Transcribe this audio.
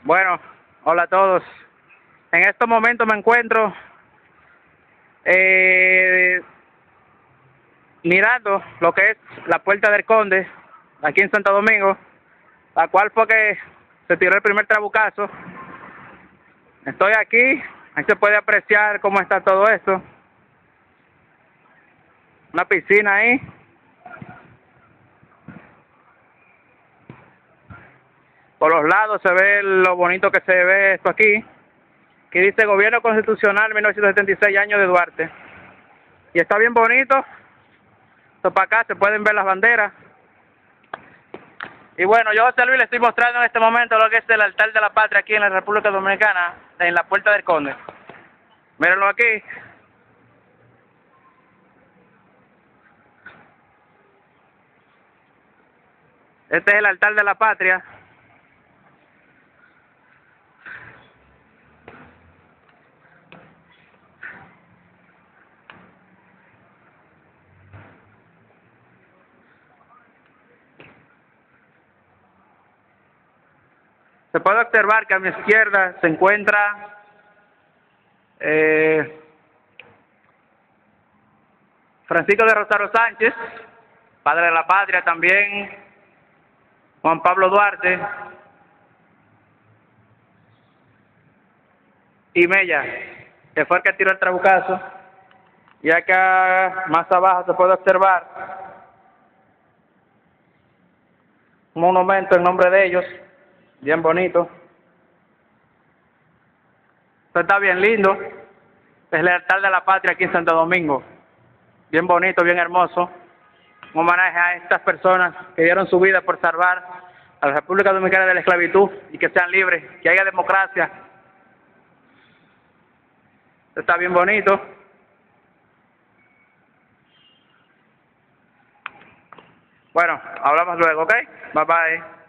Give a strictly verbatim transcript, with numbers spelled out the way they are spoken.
Bueno, hola a todos. En estos momentos me encuentro eh, mirando lo que es la Puerta del Conde, aquí en Santo Domingo, la cual fue que se tiró el primer trabucazo. Estoy aquí, ahí se puede apreciar cómo está todo esto. Una piscina ahí. Por los lados se ve lo bonito que se ve esto aquí. Aquí dice Gobierno Constitucional mil novecientos setenta y seis, años de Duarte. Y está bien bonito. Esto para acá se pueden ver las banderas. Y bueno, yo, José Luis, le estoy mostrando en este momento lo que es el altar de la patria aquí en la República Dominicana, en la Puerta del Conde. Mírenlo aquí. Este es el altar de la patria. Se puede observar que a mi izquierda se encuentra eh, Francisco de Rosario Sánchez, padre de la patria, también Juan Pablo Duarte y Mella, que fue el que tiró el trabucazo. Y acá más abajo se puede observar un monumento en nombre de ellos, bien bonito. Esto está bien lindo. Es el altar de la patria aquí en Santo Domingo. Bien bonito, bien hermoso. Un homenaje a estas personas que dieron su vida por salvar a la República Dominicana de la esclavitud y que sean libres, que haya democracia. Esto está bien bonito. Bueno, hablamos luego, ¿ok? Bye bye.